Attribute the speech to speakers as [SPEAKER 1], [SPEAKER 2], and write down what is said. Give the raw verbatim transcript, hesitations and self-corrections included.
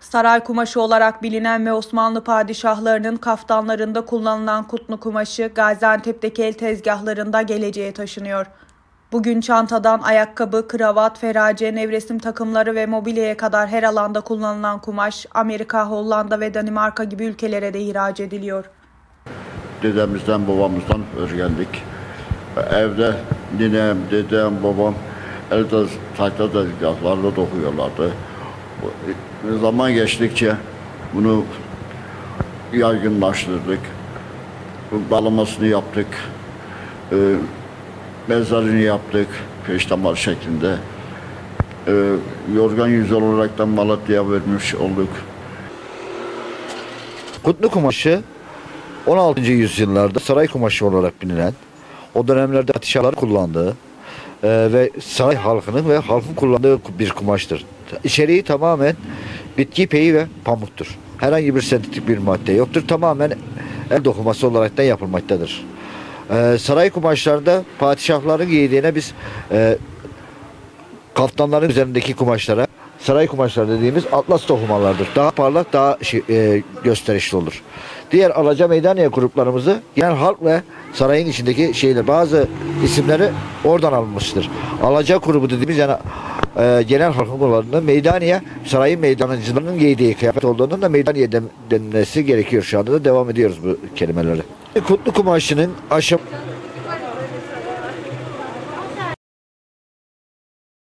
[SPEAKER 1] Saray kumaşı olarak bilinen ve Osmanlı padişahlarının kaftanlarında kullanılan kutlu kumaşı Gaziantep'teki el tezgahlarında geleceğe taşınıyor. Bugün çantadan ayakkabı, kravat, ferace, nevresim takımları ve mobilyaya kadar her alanda kullanılan kumaş Amerika, Hollanda ve Danimarka gibi ülkelere de ihraç ediliyor.
[SPEAKER 2] Dedemizden, babamızdan öğrendik. Evde ninem, dedem, babam elde tahta tezgahlarla dokuyorlardı. Zaman geçtikçe bunu yaygınlaştırdık. Dalamasını yaptık. E, mezarını yaptık peştemal şeklinde. E, yorgan yüzü olarak da Malatya'ya vermiş olduk.
[SPEAKER 3] Kutlu kumaşı on altıncı yüzyıllarda saray kumaşı olarak bilinen, o dönemlerde padişahlar kullandığı e, ve saray halkının ve halkın kullandığı bir kumaştır. İçeriği tamamen bitki ipeği ve pamuktur. Herhangi bir sentetik bir madde yoktur. Tamamen el dokuması olarak da yapılmaktadır. E, saray kumaşlarda padişahların giydiğine biz e, kaftanların üzerindeki kumaşlara saray kumaşları dediğimiz atlas dokumalardır. Daha parlak, daha şey, e, gösterişli olur. Diğer Alaca Meydaniye gruplarımızı genel halk ve sarayın içindeki şeyler, bazı isimleri oradan alınmıştır. Alaca grubu dediğimiz yani e, genel halkın kullandığı Meydaniye, sarayın meydancılarının giydiği kıyafet olduğundan da Meydaniye denmesi gerekiyor. Şu anda da devam ediyoruz bu kelimeleri. Kutlu kumaşının aşım